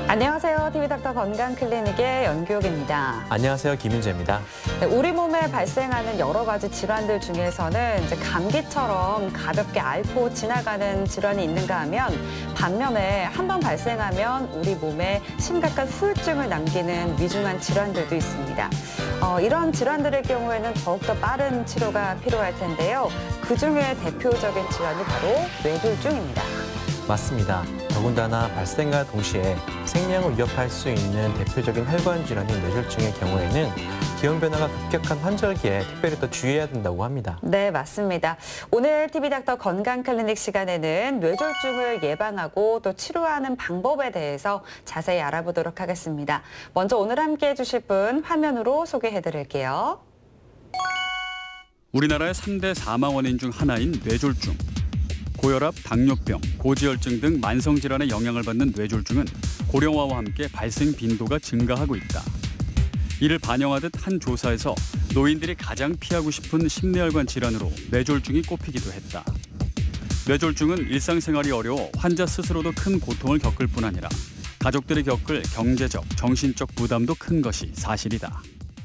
안녕하세요. TV닥터 건강클리닉의 연규옥입니다. 안녕하세요. 김윤재입니다. 네, 우리 몸에 발생하는 여러 가지 질환들 중에서는 이제 감기처럼 가볍게 앓고 지나가는 질환이 있는가 하면 반면에 한번 발생하면 우리 몸에 심각한 후유증을 남기는 위중한 질환들도 있습니다. 이런 질환들의 경우에는 더욱더 빠른 치료가 필요할 텐데요. 그중에 대표적인 질환이 바로 뇌졸중입니다. 맞습니다. 더군다나 발생과 동시에 생명을 위협할 수 있는 대표적인 혈관 질환인 뇌졸중의 경우에는 기온 변화가 급격한 환절기에 특별히 더 주의해야 된다고 합니다. 네, 맞습니다. 오늘 TV닥터 건강클리닉 시간에는 뇌졸중을 예방하고 또 치료하는 방법에 대해서 자세히 알아보도록 하겠습니다. 먼저 오늘 함께해 주실 분 화면으로 소개해드릴게요. 우리나라의 3대 사망 원인 중 하나인 뇌졸중. 고혈압, 당뇨병, 고지혈증 등 만성질환의 영향을 받는 뇌졸중은 고령화와 함께 발생 빈도가 증가하고 있다. 이를 반영하듯 한 조사에서 노인들이 가장 피하고 싶은 심뇌혈관 질환으로 뇌졸중이 꼽히기도 했다. 뇌졸중은 일상생활이 어려워 환자 스스로도 큰 고통을 겪을 뿐 아니라 가족들이 겪을 경제적, 정신적 부담도 큰 것이 사실이다.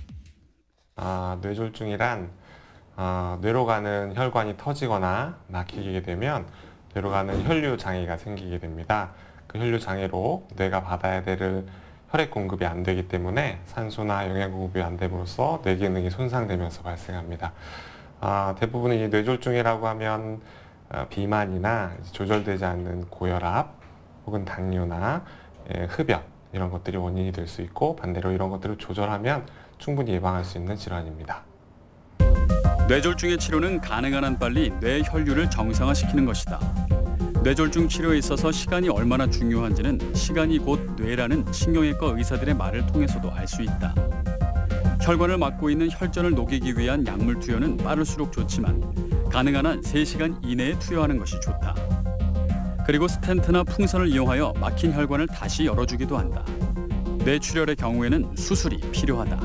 뇌졸중이란 뇌로 가는 혈관이 터지거나 막히게 되면 뇌로 가는 혈류 장애가 생기게 됩니다. 그 혈류 장애로 뇌가 받아야 될 혈액 공급이 안 되기 때문에 산소나 영양 공급이 안 됨으로써 뇌 기능이 손상되면서 발생합니다. 대부분 이 뇌졸중이라고 하면 비만이나 조절되지 않는 고혈압 혹은 당뇨나 흡연 이런 것들이 원인이 될 수 있고, 반대로 이런 것들을 조절하면 충분히 예방할 수 있는 질환입니다. 뇌졸중의 치료는 가능한 한 빨리 뇌 혈류를 정상화시키는 것이다. 뇌졸중 치료에 있어서 시간이 얼마나 중요한지는 시간이 곧 뇌라는 신경외과 의사들의 말을 통해서도 알 수 있다. 혈관을 막고 있는 혈전을 녹이기 위한 약물 투여는 빠를수록 좋지만 가능한 한 3시간 이내에 투여하는 것이 좋다. 그리고 스텐트나 풍선을 이용하여 막힌 혈관을 다시 열어주기도 한다. 뇌출혈의 경우에는 수술이 필요하다.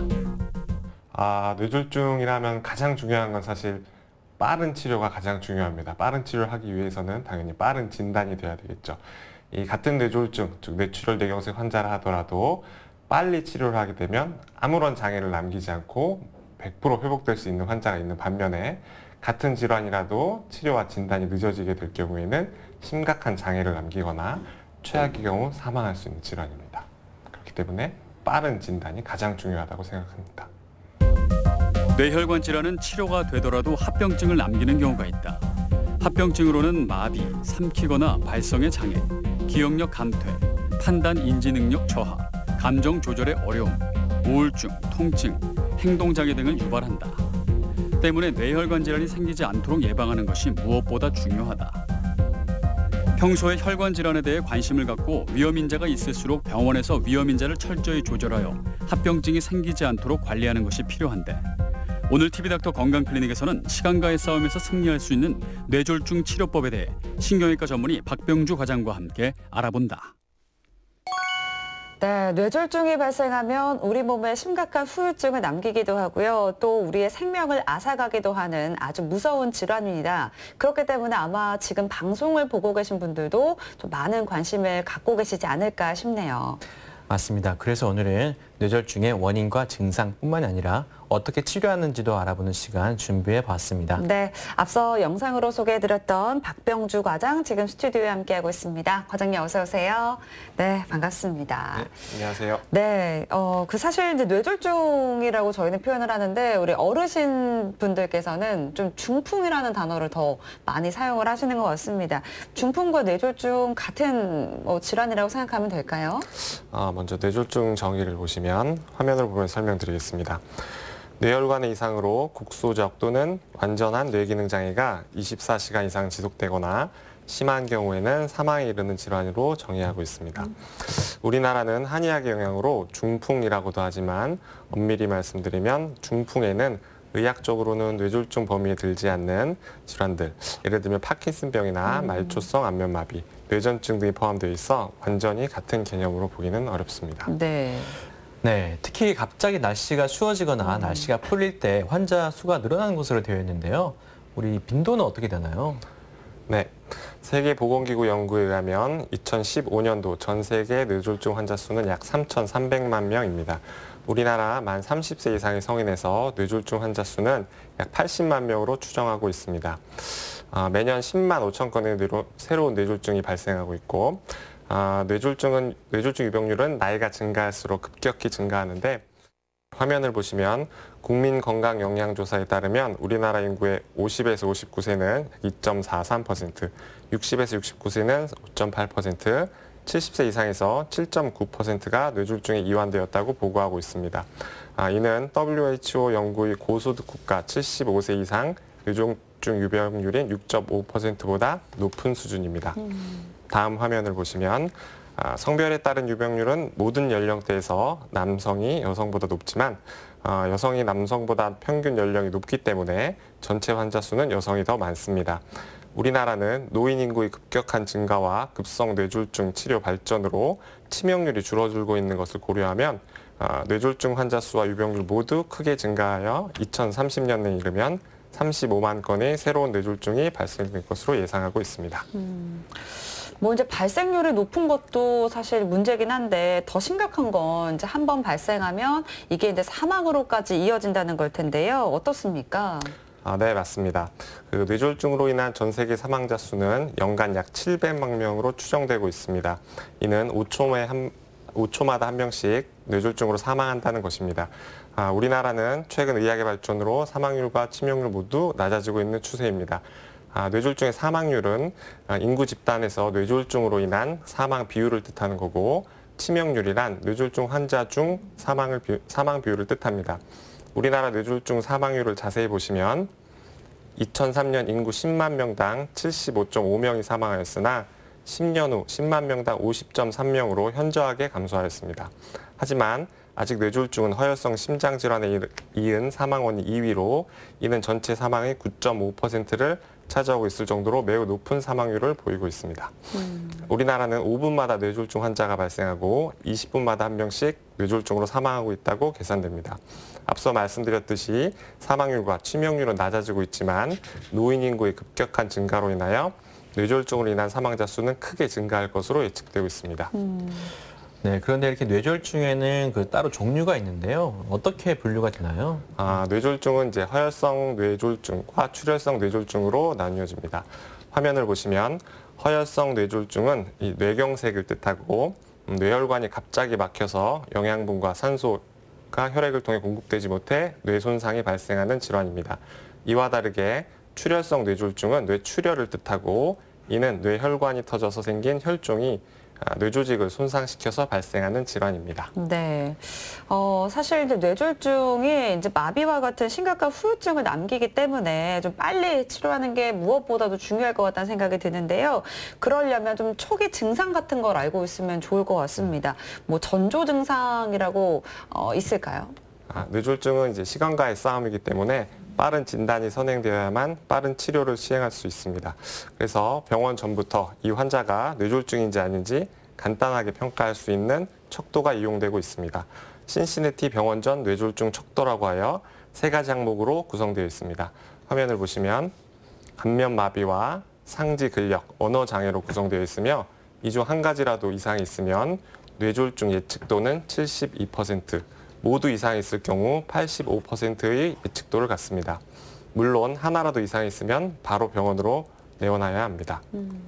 뇌졸중이라면 가장 중요한 건 사실 빠른 치료가 가장 중요합니다. 빠른 치료를 하기 위해서는 당연히 빠른 진단이 돼야 되겠죠. 이 같은 뇌졸중, 즉 뇌출혈 뇌경색 환자를 하더라도 빨리 치료를 하게 되면 아무런 장애를 남기지 않고 100% 회복될 수 있는 환자가 있는 반면에, 같은 질환이라도 치료와 진단이 늦어지게 될 경우에는 심각한 장애를 남기거나 최악의 경우 사망할 수 있는 질환입니다. 그렇기 때문에 빠른 진단이 가장 중요하다고 생각합니다. 뇌혈관 질환은 치료가 되더라도 합병증을 남기는 경우가 있다. 합병증으로는 마비, 삼키거나 발성의 장애, 기억력 감퇴, 판단 인지 능력 저하, 감정 조절의 어려움, 우울증, 통증, 행동장애 등을 유발한다. 때문에 뇌혈관 질환이 생기지 않도록 예방하는 것이 무엇보다 중요하다. 평소에 혈관 질환에 대해 관심을 갖고 위험인자가 있을수록 병원에서 위험인자를 철저히 조절하여 합병증이 생기지 않도록 관리하는 것이 필요한데, 오늘 TV닥터 건강클리닉에서는 시간과의 싸움에서 승리할 수 있는 뇌졸중 치료법에 대해 신경외과 전문의 박병주 과장과 함께 알아본다. 네, 뇌졸중이 발생하면 우리 몸에 심각한 후유증을 남기기도 하고요. 또 우리의 생명을 앗아가기도 하는 아주 무서운 질환입니다. 그렇기 때문에 아마 지금 방송을 보고 계신 분들도 좀 많은 관심을 갖고 계시지 않을까 싶네요. 맞습니다. 그래서 오늘은 뇌졸중의 원인과 증상뿐만이 아니라 어떻게 치료하는지도 알아보는 시간 준비해 봤습니다. 네, 앞서 영상으로 소개해드렸던 박병주 과장 지금 스튜디오에 함께하고 있습니다. 과장님 어서 오세요. 네, 반갑습니다. 네, 안녕하세요. 네, 사실 이제 뇌졸중이라고 저희는 표현을 하는데 우리 어르신 분들께서는 좀 중풍이라는 단어를 더 많이 사용을 하시는 것 같습니다. 중풍과 뇌졸중 같은 질환이라고 생각하면 될까요? 먼저 뇌졸중 정의를 보시면 화면을 보면 설명드리겠습니다. 뇌혈관의 이상으로 국소적 또는 완전한 뇌기능 장애가 24시간 이상 지속되거나 심한 경우에는 사망에 이르는 질환으로 정의하고 있습니다. 우리나라는 한의학의 영향으로 중풍이라고도 하지만 엄밀히 말씀드리면 중풍에는 의학적으로는 뇌졸중 범위에 들지 않는 질환들, 예를 들면 파킨슨병이나 말초성 안면마비, 뇌전증 등이 포함되어 있어 완전히 같은 개념으로 보기는 어렵습니다. 네, 특히 갑자기 날씨가 추워지거나 날씨가 풀릴 때 환자 수가 늘어나는 것으로 되어 있는데요. 우리 빈도는 어떻게 되나요? 네, 세계보건기구 연구에 의하면 2015년도 전 세계 뇌졸중 환자 수는 약 3,300만 명입니다. 우리나라 만 30세 이상의 성인에서 뇌졸중 환자 수는 약 80만 명으로 추정하고 있습니다. 매년 10만 5천 건의 새로운 뇌졸중이 발생하고 있고, 뇌졸중 유병률은 나이가 증가할수록 급격히 증가하는데, 화면을 보시면 국민건강영양조사에 따르면 우리나라 인구의 50에서 59세는 2.43%, 60에서 69세는 5.8%, 70세 이상에서 7.9%가 뇌졸중에 이완되었다고 보고하고 있습니다. 이는 WHO 연구의 고소득 국가 75세 이상 뇌졸중 유병률인 6.5%보다 높은 수준입니다. 다음 화면을 보시면 성별에 따른 유병률은 모든 연령대에서 남성이 여성보다 높지만 여성이 남성보다 평균 연령이 높기 때문에 전체 환자 수는 여성이 더 많습니다. 우리나라는 노인 인구의 급격한 증가와 급성 뇌졸중 치료 발전으로 치명률이 줄어들고 있는 것을 고려하면 뇌졸중 환자 수와 유병률 모두 크게 증가하여 2030년에 이르면 35만 건의 새로운 뇌졸중이 발생될 것으로 예상하고 있습니다. 뭐 이제 발생률이 높은 것도 사실 문제긴 한데 더 심각한 건 이제 한 번 발생하면 이게 이제 사망으로까지 이어진다는 걸 텐데요. 어떻습니까? 네, 맞습니다. 뇌졸중으로 인한 전 세계 사망자 수는 연간 약 700만 명으로 추정되고 있습니다. 이는 5초마다 한 명씩 뇌졸중으로 사망한다는 것입니다. 우리나라는 최근 의학의 발전으로 사망률과 치명률 모두 낮아지고 있는 추세입니다. 뇌졸중의 사망률은 인구 집단에서 뇌졸중으로 인한 사망 비율을 뜻하는 거고, 치명률이란 뇌졸중 환자 중 사망 비율을 뜻합니다. 우리나라 뇌졸중 사망률을 자세히 보시면 2003년 인구 10만 명당 75.5명이 사망하였으나 10년 후 10만 명당 50.3명으로 현저하게 감소하였습니다. 하지만 아직 뇌졸중은 허혈성 심장질환에 이은 사망원이 2위로 이는 전체 사망의 9.5%를 차지하고 있을 정도로 매우 높은 사망률을 보이고 있습니다. 우리나라는 5분마다 뇌졸중 환자가 발생하고 20분마다 한 명씩 뇌졸중으로 사망하고 있다고 계산됩니다. 앞서 말씀드렸듯이 사망률과 치명률은 낮아지고 있지만 노인 인구의 급격한 증가로 인하여 뇌졸중으로 인한 사망자 수는 크게 증가할 것으로 예측되고 있습니다. 네, 그런데 이렇게 뇌졸중에는 따로 종류가 있는데요. 어떻게 분류가 되나요? 뇌졸중은 이제 허혈성 뇌졸중과 출혈성 뇌졸중으로 나뉘어집니다. 화면을 보시면 허혈성 뇌졸중은 이 뇌경색을 뜻하고 뇌혈관이 갑자기 막혀서 영양분과 산소가 혈액을 통해 공급되지 못해 뇌 손상이 발생하는 질환입니다. 이와 다르게 출혈성 뇌졸중은 뇌출혈을 뜻하고 이는 뇌혈관이 터져서 생긴 혈종이 뇌조직을 손상시켜서 발생하는 질환입니다. 네, 사실 이제 뇌졸중이 이제 마비와 같은 심각한 후유증을 남기기 때문에 좀 빨리 치료하는 게 무엇보다도 중요할 것 같다는 생각이 드는데요. 그러려면 좀 초기 증상 같은 걸 알고 있으면 좋을 것 같습니다. 뭐 전조 증상이라고 있을까요? 뇌졸중은 이제 시간과의 싸움이기 때문에 빠른 진단이 선행되어야만 빠른 치료를 시행할 수 있습니다. 그래서 병원 전부터 이 환자가 뇌졸중인지 아닌지 간단하게 평가할 수 있는 척도가 이용되고 있습니다. 신시내티 병원전 뇌졸중 척도라고 하여 3가지 항목으로 구성되어 있습니다. 화면을 보시면 안면 마비와 상지 근력, 언어 장애로 구성되어 있으며 이 중 한 가지라도 이상이 있으면 뇌졸중 예측도는 72%, 모두 이상이 있을 경우 85%의 예측도를 갖습니다. 물론 하나라도 이상이 있으면 바로 병원으로 내원해야 합니다.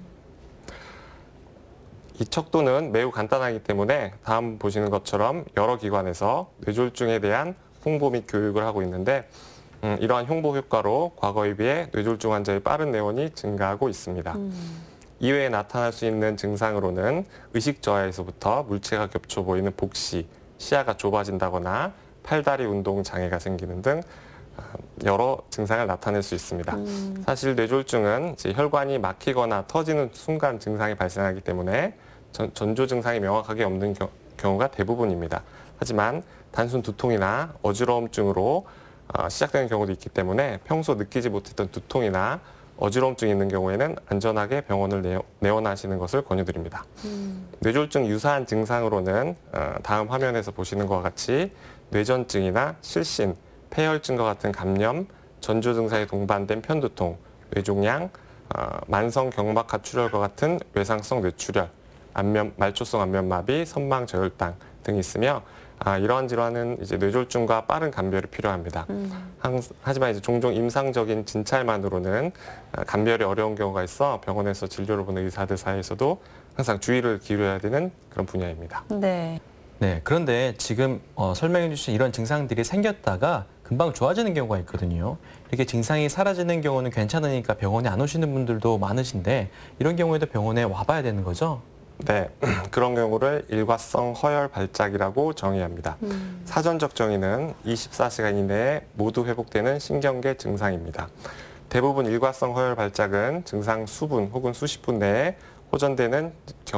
이 척도는 매우 간단하기 때문에 다음 보시는 것처럼 여러 기관에서 뇌졸중에 대한 홍보 및 교육을 하고 있는데 이러한 홍보 효과로 과거에 비해 뇌졸중 환자의 빠른 내원이 증가하고 있습니다. 이외에 나타날 수 있는 증상으로는 의식 저하에서부터 물체가 겹쳐 보이는 복시, 시야가 좁아진다거나 팔다리 운동 장애가 생기는 등 여러 증상을 나타낼 수 있습니다. 사실 뇌졸중은 이제 혈관이 막히거나 터지는 순간 증상이 발생하기 때문에 전조 증상이 명확하게 없는 경우가 대부분입니다. 하지만 단순 두통이나 어지러움증으로 시작되는 경우도 있기 때문에 평소 느끼지 못했던 두통이나 어지러움증이 있는 경우에는 안전하게 병원을 내원하시는 것을 권유드립니다. 뇌졸중 유사한 증상으로는 다음 화면에서 보시는 것과 같이 뇌전증이나 실신, 폐혈증과 같은 감염, 전조 증상에 동반된 편두통, 뇌종양, 만성 경막하 출혈과 같은 외상성 뇌출혈, 말초성 안면마비, 선망 저혈당 등이 있으며 이러한 질환은 이제 뇌졸중과 빠른 감별이 필요합니다. 하지만 이제 종종 임상적인 진찰만으로는 감별이 어려운 경우가 있어 병원에서 진료를 보는 의사들 사이에서도 항상 주의를 기울여야 되는 그런 분야입니다. 네. 네, 그런데 지금 설명해 주신 이런 증상들이 생겼다가 금방 좋아지는 경우가 있거든요. 이렇게 증상이 사라지는 경우는 괜찮으니까 병원에 안 오시는 분들도 많으신데 이런 경우에도 병원에 와봐야 되는 거죠? 네, 그런 경우를 일과성 허혈 발작이라고 정의합니다. 사전적 정의는 24시간 이내에 모두 회복되는 신경계 증상입니다. 대부분 일과성 허혈 발작은 증상 수분 혹은 수십 분 내에 호전되는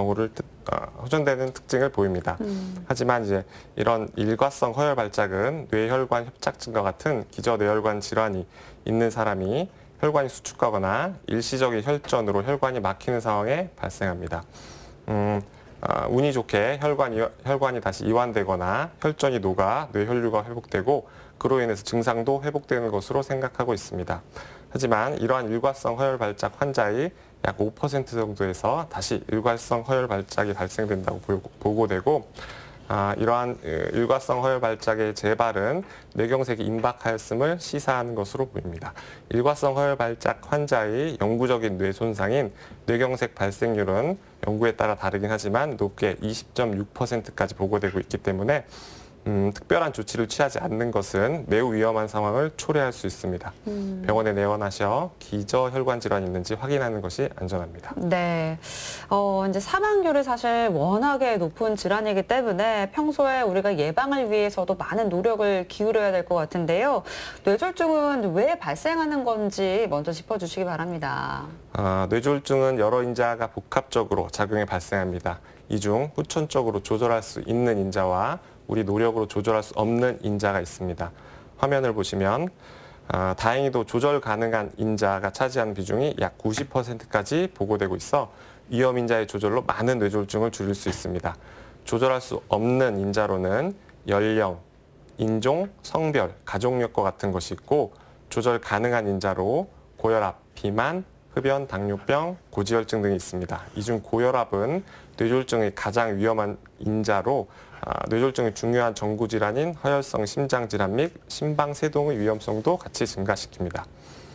특징을 보입니다. 하지만 이제 이런 일과성 허혈 발작은 뇌혈관 협착증과 같은 기저뇌혈관 질환이 있는 사람이 혈관이 수축하거나 일시적인 혈전으로 혈관이 막히는 상황에 발생합니다. 운이 좋게 혈관이 다시 이완되거나 혈전이 녹아 뇌혈류가 회복되고 그로 인해서 증상도 회복되는 것으로 생각하고 있습니다. 하지만 이러한 일과성 허혈 발작 환자의 약 5% 정도에서 다시 일과성 허혈 발작이 발생된다고 보고되고 이러한 일과성 허혈 발작의 재발은 뇌경색이 임박하였음을 시사하는 것으로 보입니다. 일과성 허혈 발작 환자의 영구적인 뇌 손상인 뇌경색 발생률은 연구에 따라 다르긴 하지만 높게 20.6%까지 보고되고 있기 때문에 특별한 조치를 취하지 않는 것은 매우 위험한 상황을 초래할 수 있습니다. 병원에 내원하셔 기저혈관 질환이 있는지 확인하는 것이 안전합니다. 네. 이제 사망률이 사실 워낙에 높은 질환이기 때문에 평소에 우리가 예방을 위해서도 많은 노력을 기울여야 될 것 같은데요. 뇌졸중은 왜 발생하는 건지 먼저 짚어주시기 바랍니다. 뇌졸중은 여러 인자가 복합적으로 작용해 발생합니다. 이 중 후천적으로 조절할 수 있는 인자와 우리 노력으로 조절할 수 없는 인자가 있습니다. 화면을 보시면 다행히도 조절 가능한 인자가 차지하는 비중이 약 90%까지 보고되고 있어 위험 인자의 조절로 많은 뇌졸중을 줄일 수 있습니다. 조절할 수 없는 인자로는 연령, 인종, 성별, 가족력과 같은 것이 있고 조절 가능한 인자로 고혈압, 비만, 흡연, 당뇨병, 고지혈증 등이 있습니다. 이 중 고혈압은 뇌졸중의 가장 위험한 인자로 뇌졸중의 중요한 전구질환인 허혈성 심장질환 및 심방세동의 위험성도 같이 증가시킵니다.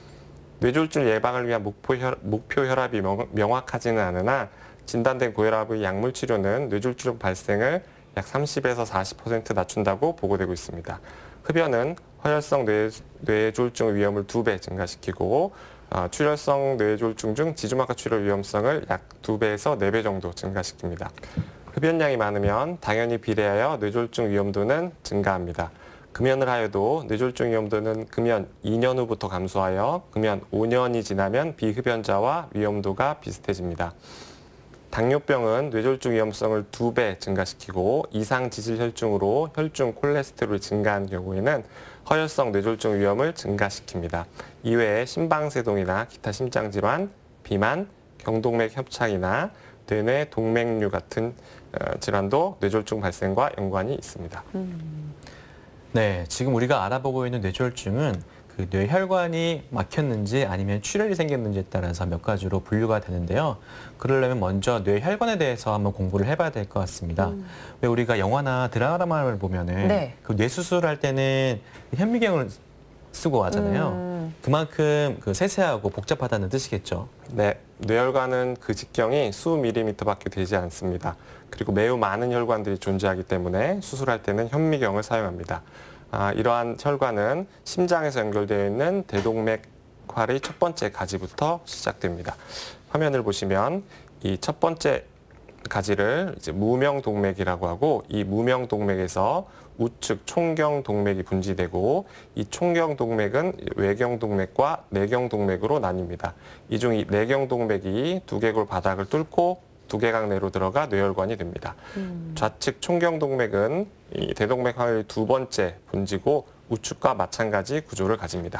뇌졸중 예방을 위한 목표 혈압이 명확하지는 않으나 진단된 고혈압의 약물 치료는 뇌졸중 발생을 약 30에서 40% 낮춘다고 보고되고 있습니다. 흡연은 허혈성 뇌졸중의 위험을 2배 증가시키고 출혈성 뇌졸중 중 지주막하 출혈 위험성을 약 2배에서 4배 정도 증가시킵니다. 흡연량이 많으면 당연히 비례하여 뇌졸중 위험도는 증가합니다. 금연을 하여도 뇌졸중 위험도는 금연 2년 후부터 감소하여 금연 5년이 지나면 비흡연자와 위험도가 비슷해집니다. 당뇨병은 뇌졸중 위험성을 2배 증가시키고 이상지질혈중으로 혈중 콜레스테롤이 증가한 경우에는 허혈성 뇌졸중 위험을 증가시킵니다. 이외에 심방세동이나 기타 심장질환, 비만, 경동맥 협착이나 뇌내 동맥류 같은 질환도 뇌졸중 발생과 연관이 있습니다. 네, 지금 우리가 알아보고 있는 뇌졸중은 그 뇌혈관이 막혔는지 아니면 출혈이 생겼는지에 따라서 몇 가지로 분류가 되는데요. 그러려면 먼저 뇌혈관에 대해서 한번 공부를 해봐야 될 것 같습니다. 왜 우리가 영화나 드라마를 보면은 네. 그 뇌수술할 때는 현미경을 쓰고 하잖아요. 그만큼 그 세세하고 복잡하다는 뜻이겠죠. 네, 뇌혈관은 그 직경이 수 밀리미터밖에 되지 않습니다. 그리고 매우 많은 혈관들이 존재하기 때문에 수술할 때는 현미경을 사용합니다. 이러한 혈관은 심장에서 연결되어 있는 대동맥활의 첫 번째 가지부터 시작됩니다. 화면을 보시면 이 첫 번째 가지를 이제 무명동맥이라고 하고 이 무명동맥에서 우측 총경동맥이 분지되고 이 총경동맥은 외경동맥과 내경동맥으로 나뉩니다. 이 중 이 내경동맥이 두개골 바닥을 뚫고 두개각 내로 들어가 뇌혈관이 됩니다. 좌측 총경동맥은 이 대동맥의 두 번째 분지고 우측과 마찬가지 구조를 가집니다.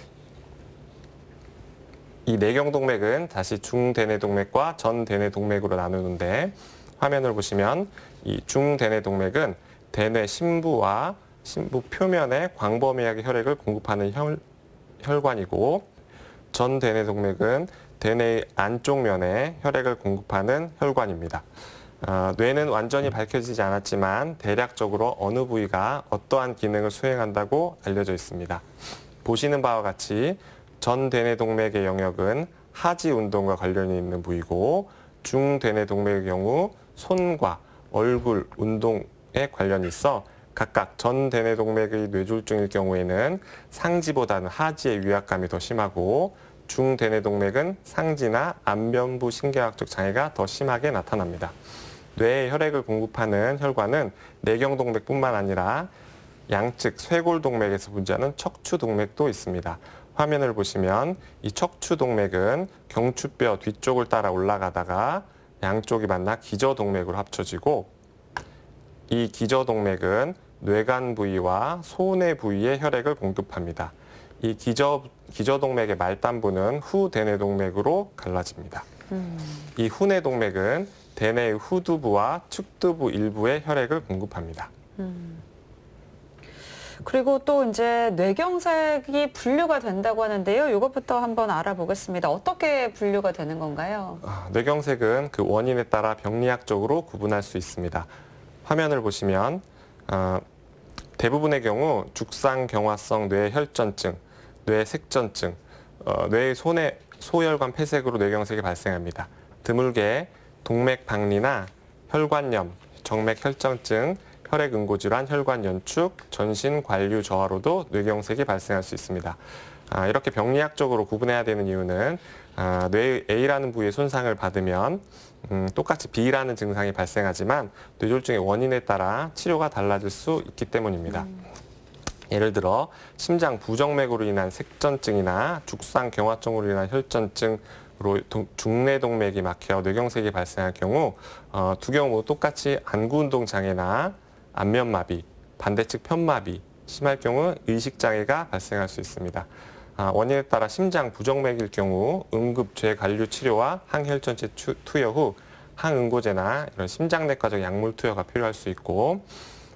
이 내경동맥은 다시 중대뇌동맥과 전대뇌동맥으로 나누는데 화면을 보시면 이 중대뇌동맥은 대뇌 심부와 심부 표면에 광범위하게 혈액을 공급하는 혈관이고 전대뇌동맥은 대뇌 안쪽 면에 혈액을 공급하는 혈관입니다. 뇌는 완전히 밝혀지지 않았지만 대략적으로 어느 부위가 어떠한 기능을 수행한다고 알려져 있습니다. 보시는 바와 같이 전대뇌동맥의 영역은 하지 운동과 관련이 있는 부위고 중대뇌동맥의 경우 손과 얼굴 운동에 관련이 있어 각각 전대뇌동맥의 뇌졸중일 경우에는 상지보다는 하지의 위압감이 더 심하고 중대뇌동맥은 상지나 안면부 신경학적 장애가 더 심하게 나타납니다. 뇌에 혈액을 공급하는 혈관은 내경동맥뿐만 아니라 양측 쇄골동맥에서 분지하는 척추동맥도 있습니다. 화면을 보시면 이 척추동맥은 경추뼈 뒤쪽을 따라 올라가다가 양쪽이 만나 기저동맥으로 합쳐지고 이 기저동맥은 뇌간 부위와 소뇌 부위에 혈액을 공급합니다. 이 기저동맥의 말단부는 후대뇌동맥으로 갈라집니다. 이 후뇌동맥은 대뇌의 후두부와 측두부 일부에 혈액을 공급합니다. 그리고 또 이제 뇌경색이 분류가 된다고 하는데요. 이것부터 한번 알아보겠습니다. 어떻게 분류가 되는 건가요? 뇌경색은 그 원인에 따라 병리학적으로 구분할 수 있습니다. 화면을 보시면 대부분의 경우 죽상경화성 뇌혈전증, 뇌색전증, 뇌의 소혈관 폐색으로 뇌경색이 발생합니다. 드물게 동맥박리나 혈관염, 정맥혈전증, 혈액응고질환, 혈관연축, 전신관류 저하로도 뇌경색이 발생할 수 있습니다. 이렇게 병리학적으로 구분해야 되는 이유는 뇌의 A라는 부위의 손상을 받으면 똑같이 B라는 증상이 발생하지만 뇌졸중의 원인에 따라 치료가 달라질 수 있기 때문입니다. 예를 들어 심장 부정맥으로 인한 색전증이나 죽상경화증으로 인한 혈전증으로 중뇌동맥이 막혀 뇌경색이 발생할 경우 두 경우 모두 똑같이 안구운동 장애나 안면마비, 반대측 편마비, 심할 경우 의식장애가 발생할 수 있습니다. 원인에 따라 심장 부정맥일 경우 응급 재관류 치료와 항혈전체 투여 후 항응고제나 이런 심장내과적 약물 투여가 필요할 수 있고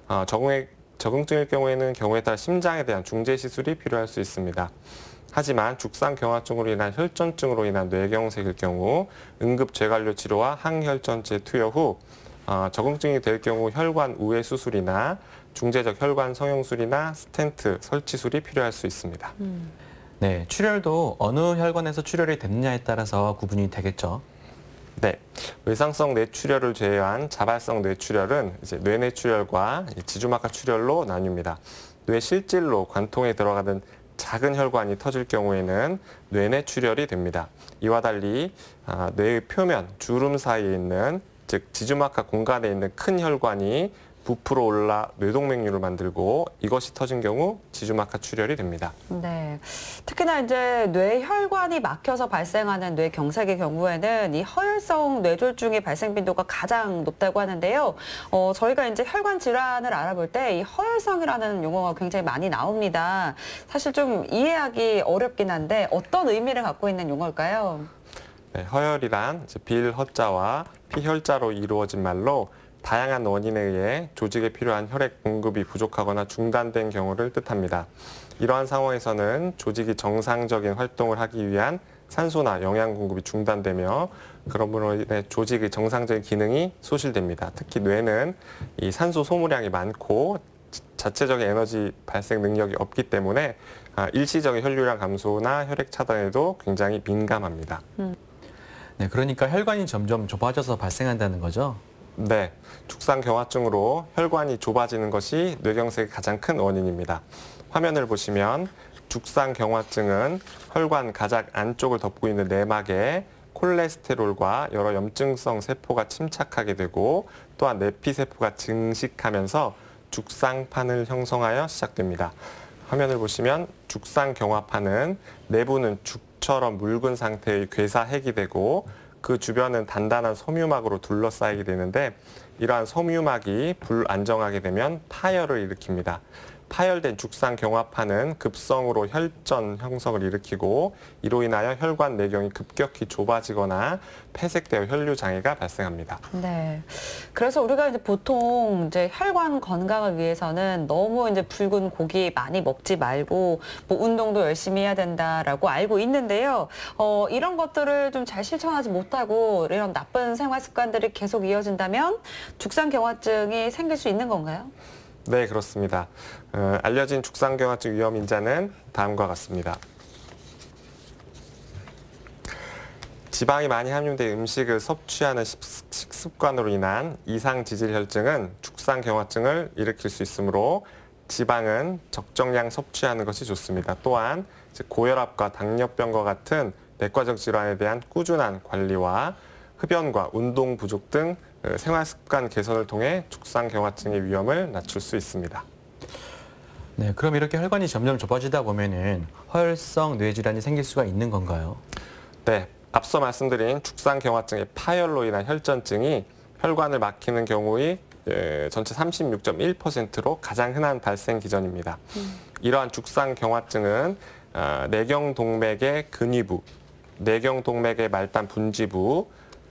적응증일 경우에는 경우에 따라 심장에 대한 중재 시술이 필요할 수 있습니다. 하지만 죽상경화증으로 인한 혈전증으로 인한 뇌경색일 경우 응급 재관류 치료와 항혈전체 투여 후 적응증이 될 경우 혈관 우회 수술이나 중재적 혈관 성형술이나 스텐트 설치술이 필요할 수 있습니다. 네, 출혈도 어느 혈관에서 출혈이 됐느냐에 따라서 구분이 되겠죠. 네, 외상성 뇌출혈을 제외한 자발성 뇌출혈은 이제 뇌내출혈과 지주막하 출혈로 나뉩니다. 뇌 실질로 관통에 들어가는 작은 혈관이 터질 경우에는 뇌내출혈이 됩니다. 이와 달리 뇌의 표면, 주름 사이에 있는 즉 지주막하 공간에 있는 큰 혈관이 부풀어 올라 뇌동맥류를 만들고 이것이 터진 경우 지주막하 출혈이 됩니다. 네, 특히나 이제 뇌혈관이 막혀서 발생하는 뇌경색의 경우에는 이 허혈성 뇌졸중의 발생 빈도가 가장 높다고 하는데요. 저희가 이제 혈관 질환을 알아볼 때 이 허혈성이라는 용어가 굉장히 많이 나옵니다. 사실 좀 이해하기 어렵긴 한데 어떤 의미를 갖고 있는 용어일까요? 네, 허혈이란 빌허자와 피혈자로 이루어진 말로 다양한 원인에 의해 조직에 필요한 혈액 공급이 부족하거나 중단된 경우를 뜻합니다. 이러한 상황에서는 조직이 정상적인 활동을 하기 위한 산소나 영양 공급이 중단되며 그러므로 인해 조직의 정상적인 기능이 소실됩니다. 특히 뇌는 이 산소 소모량이 많고 자체적인 에너지 발생 능력이 없기 때문에 일시적인 혈류량 감소나 혈액 차단에도 굉장히 민감합니다. 네, 그러니까 혈관이 점점 좁아져서 발생한다는 거죠. 네, 죽상경화증으로 혈관이 좁아지는 것이 뇌경색의 가장 큰 원인입니다. 화면을 보시면 죽상경화증은 혈관 가장 안쪽을 덮고 있는 내막에 콜레스테롤과 여러 염증성 세포가 침착하게 되고 또한 내피세포가 증식하면서 죽상판을 형성하여 시작됩니다. 화면을 보시면 죽상경화판은 내부는 죽처럼 묽은 상태의 괴사핵이 되고 그 주변은 단단한 섬유막으로 둘러싸이게 되는데 이러한 섬유막이 불안정하게 되면 파열을 일으킵니다. 파열된 죽상 경화판은 급성으로 혈전 형성을 일으키고 이로 인하여 혈관 내경이 급격히 좁아지거나 폐색되어 혈류 장애가 발생합니다. 네. 그래서 우리가 이제 보통 이제 혈관 건강을 위해서는 너무 이제 붉은 고기 많이 먹지 말고 뭐 운동도 열심히 해야 된다라고 알고 있는데요. 이런 것들을 좀 잘 실천하지 못하고 이런 나쁜 생활 습관들이 계속 이어진다면 죽상경화증이 생길 수 있는 건가요? 네, 그렇습니다. 알려진 죽상경화증 위험 인자는 다음과 같습니다. 지방이 많이 함유된 음식을 섭취하는 식습관으로 인한 이상지질혈증은 죽상경화증을 일으킬 수 있으므로 지방은 적정량 섭취하는 것이 좋습니다. 또한 고혈압과 당뇨병과 같은 내과적 질환에 대한 꾸준한 관리와 흡연과 운동 부족 등 생활습관 개선을 통해 죽상경화증의 위험을 낮출 수 있습니다. 네, 그럼 이렇게 혈관이 점점 좁아지다 보면은 허혈성 뇌질환이 생길 수가 있는 건가요? 네, 앞서 말씀드린 죽상경화증의 파열로 인한 혈전증이 혈관을 막히는 경우의 전체 36.1%로 가장 흔한 발생 기전입니다. 이러한 죽상경화증은 내경동맥의 근위부, 내경동맥의 말단 분지부,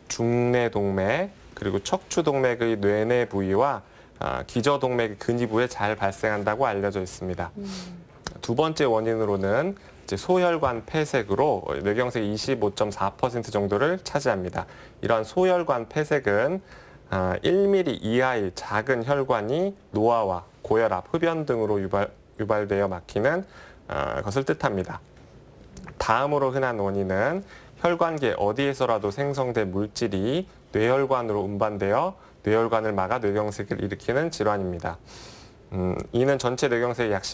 중내동맥, 그리고 척추동맥의 뇌내 부위와 기저동맥의 근위부에 잘 발생한다고 알려져 있습니다. 두 번째 원인으로는 소혈관 폐색으로 뇌경색의 25.4% 정도를 차지합니다. 이러한 소혈관 폐색은 1mm 이하의 작은 혈관이 노화와 고혈압, 흡연 등으로 유발되어 막히는 것을 뜻합니다. 다음으로 흔한 원인은 혈관계 어디에서라도 생성된 물질이 뇌혈관으로 운반되어 뇌혈관을 막아 뇌경색을 일으키는 질환입니다. 이는 전체 뇌경색의 약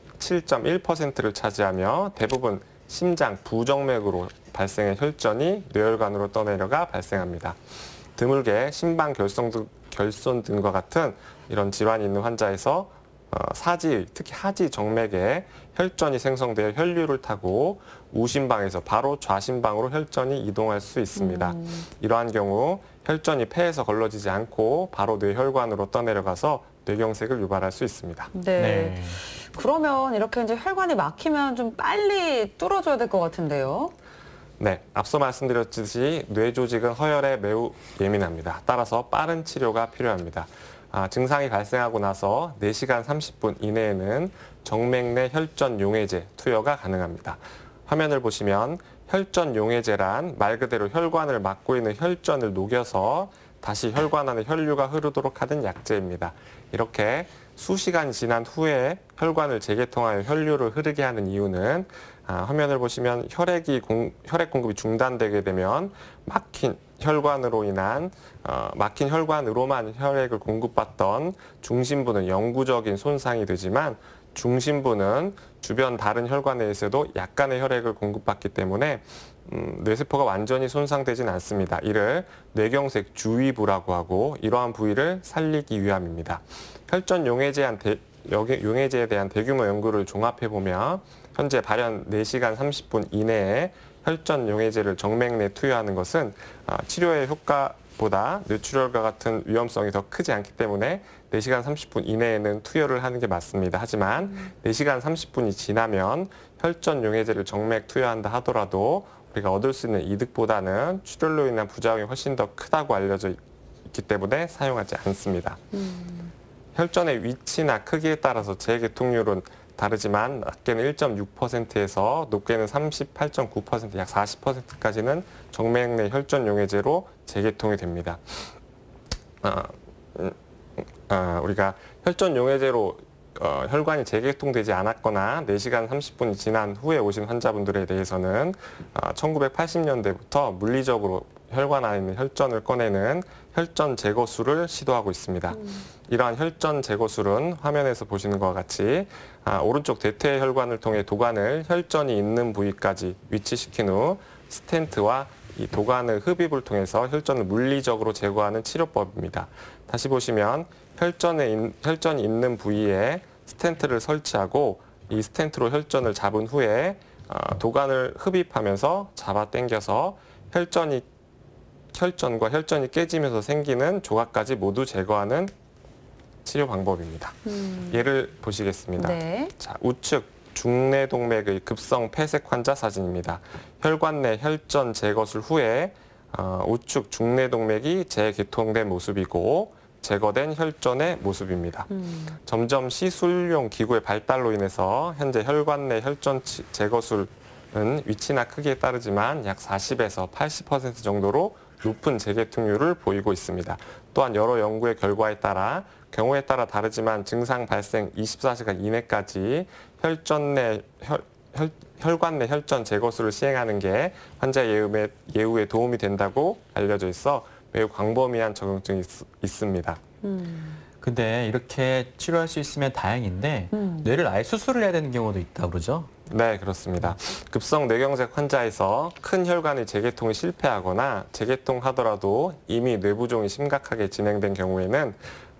17.1%를 차지하며 대부분 심장, 부정맥으로 발생의 혈전이 뇌혈관으로 떠내려가 발생합니다. 드물게 심방 결손 등과 같은 이런 질환이 있는 환자에서 사지, 특히 하지 정맥에 혈전이 생성되어 혈류를 타고 우심방에서 바로 좌심방으로 혈전이 이동할 수 있습니다. 이러한 경우 혈전이 폐에서 걸러지지 않고 바로 뇌혈관으로 떠내려가서 뇌경색을 유발할 수 있습니다. 네. 그러면 이렇게 이제 혈관이 막히면 좀 빨리 뚫어줘야 될 것 같은데요. 네, 앞서 말씀드렸듯이 뇌 조직은 허혈에 매우 예민합니다. 따라서 빠른 치료가 필요합니다. 증상이 발생하고 나서 4시간 30분 이내에는 정맥 내 혈전 용해제 투여가 가능합니다. 화면을 보시면 혈전 용해제란 말 그대로 혈관을 막고 있는 혈전을 녹여서 다시 혈관 안에 혈류가 흐르도록 하는 약제입니다. 이렇게 수시간이 지난 후에 혈관을 재개통하여 혈류를 흐르게 하는 이유는 화면을 보시면 혈액 공급이 중단되게 되면 막힌 혈관으로만 혈액을 공급받던 중심부는 영구적인 손상이 되지만 중심부는 주변 다른 혈관에 있어도 약간의 혈액을 공급받기 때문에 뇌세포가 완전히 손상되진 않습니다. 이를 뇌경색 주위부라고 하고 이러한 부위를 살리기 위함입니다. 혈전 용해제에 대한 대규모 연구를 종합해보면 현재 발현 4시간 30분 이내에 혈전 용해제를 정맥 내 투여하는 것은 치료의 효과보다 뇌출혈과 같은 위험성이 더 크지 않기 때문에 4시간 30분 이내에는 투여를 하는 게 맞습니다. 하지만 4시간 30분이 지나면 혈전 용해제를 정맥 투여한다 하더라도 우리가 얻을 수 있는 이득보다는 출혈로 인한 부작용이 훨씬 더 크다고 알려져 있기 때문에 사용하지 않습니다. 혈전의 위치나 크기에 따라서 재개통률은 다르지만 낮게는 1.6%에서 높게는 38.9%, 약 40%까지는 정맥 내 혈전 용해제로 재개통이 됩니다. 우리가 혈전 용해제로 혈관이 재개통되지 않았거나 4시간 30분이 지난 후에 오신 환자분들에 대해서는 1980년대부터 물리적으로 혈관 안에 있는 혈전을 꺼내는 혈전 제거술을 시도하고 있습니다. 이러한 혈전 제거술은 화면에서 보시는 것과 같이 오른쪽 대퇴 혈관을 통해 도관을 혈전이 있는 부위까지 위치시킨 후 스텐트와 이 도관의 흡입을 통해서 혈전을 물리적으로 제거하는 치료법입니다. 다시 보시면 혈전이 있는 부위에 스텐트를 설치하고 이 스텐트로 혈전을 잡은 후에 도관을 흡입하면서 잡아 당겨서 혈전과 혈전이 깨지면서 생기는 조각까지 모두 제거하는 치료 방법입니다. 예를 보시겠습니다. 네. 자, 우측 중내동맥의 급성 폐색 환자 사진입니다. 혈관 내 혈전 제거술 후에 우측 중내동맥이 재개통된 모습이고 제거된 혈전의 모습입니다. 점점 시술용 기구의 발달로 인해서 현재 혈관 내 혈전 제거술은 위치나 크기에 따르지만 약 40에서 80% 정도로 높은 재개통률을 보이고 있습니다. 또한 여러 연구의 결과에 따라 경우에 따라 다르지만 증상 발생 24시간 이내까지 혈관 내 혈전 제거술을 시행하는 게 환자 예후에 도움이 된다고 알려져 있어 매우 광범위한 적용증이 있습니다. 근데 이렇게 치료할 수 있으면 다행인데 뇌를 아예 수술을 해야 되는 경우도 있다고 그러죠? 네, 그렇습니다. 급성 뇌경색 환자에서 큰 혈관의 재개통이 실패하거나 재개통하더라도 이미 뇌부종이 심각하게 진행된 경우에는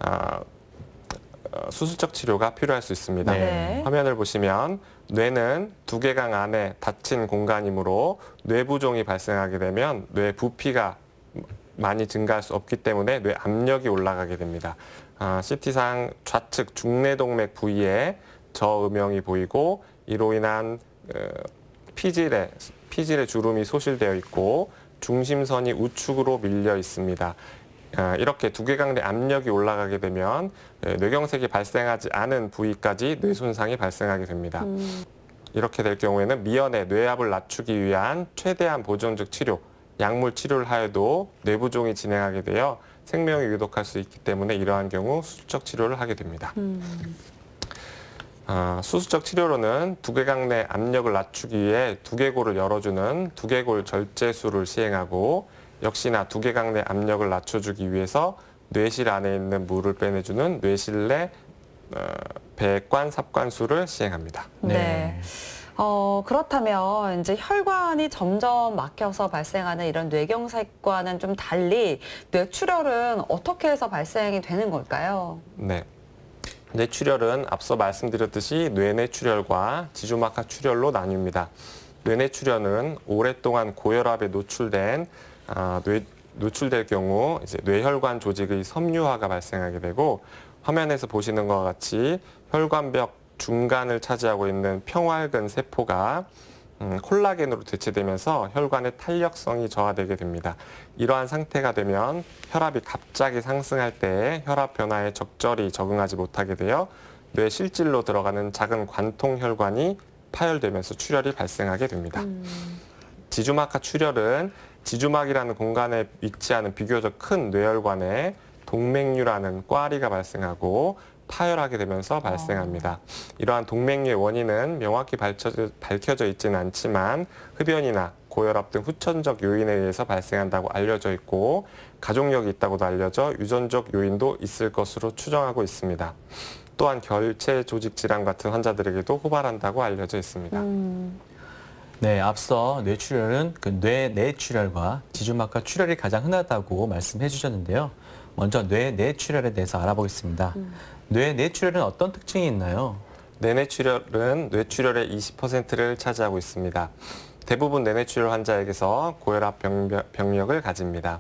수술적 치료가 필요할 수 있습니다. 네. 화면을 보시면 뇌는 두개강 안에 닫힌 공간이므로 뇌부종이 발생하게 되면 뇌 부피가 많이 증가할 수 없기 때문에 뇌 압력이 올라가게 됩니다. CT상 좌측 중내동맥 부위에 저음영이 보이고 이로 인한 피질의 주름이 소실되어 있고 중심선이 우측으로 밀려 있습니다. 이렇게 두개강 내 압력이 올라가게 되면 뇌경색이 발생하지 않은 부위까지 뇌 손상이 발생하게 됩니다. 이렇게 될 경우에는 미연에 뇌압을 낮추기 위한 최대한 보존적 치료, 약물 치료를 하여도 뇌부종이 진행하게 되어 생명이 위독할 수 있기 때문에 이러한 경우 수술적 치료를 하게 됩니다. 수술적 치료로는 두개강 내 압력을 낮추기 위해 두개골을 열어주는 두개골 절제술을 시행하고 역시나 두개강 내 압력을 낮춰주기 위해서 뇌실 안에 있는 물을 빼내주는 뇌실 내 배관 삽관술을 시행합니다. 네. 그렇다면 이제 혈관이 점점 막혀서 발생하는 이런 뇌경색과는 좀 달리 뇌출혈은 어떻게 해서 발생이 되는 걸까요? 네. 뇌출혈은 앞서 말씀드렸듯이 뇌내출혈과 지주막하 출혈로 나뉩니다. 뇌내출혈은 오랫동안 고혈압에 노출될 경우 이제 뇌혈관 조직의 섬유화가 발생하게 되고 화면에서 보시는 것과 같이 혈관벽 중간을 차지하고 있는 평활근 세포가 콜라겐으로 대체되면서 혈관의 탄력성이 저하되게 됩니다. 이러한 상태가 되면 혈압이 갑자기 상승할 때 혈압 변화에 적절히 적응하지 못하게 되어 뇌 실질로 들어가는 작은 관통 혈관이 파열되면서 출혈이 발생하게 됩니다. 지주막하 출혈은 지주막이라는 공간에 위치하는 비교적 큰 뇌혈관에 동맥류라는 꽈리가 발생하고 파열하게 되면서 발생합니다. 이러한 동맥류의 원인은 명확히 밝혀져 있지는 않지만 흡연이나 고혈압 등 후천적 요인에 의해서 발생한다고 알려져 있고 가족력이 있다고도 알려져 유전적 요인도 있을 것으로 추정하고 있습니다. 또한 결체 조직 질환 같은 환자들에게도 호발한다고 알려져 있습니다. 네, 앞서 뇌출혈은 그 뇌내출혈과 지주막하 출혈이 가장 흔하다고 말씀해 주셨는데요. 먼저 뇌내출혈에 대해서 알아보겠습니다. 뇌내출혈은 어떤 특징이 있나요? 뇌내출혈은 뇌출혈의 20%를 차지하고 있습니다. 대부분 뇌내출혈 환자에게서 고혈압 병력을 가집니다.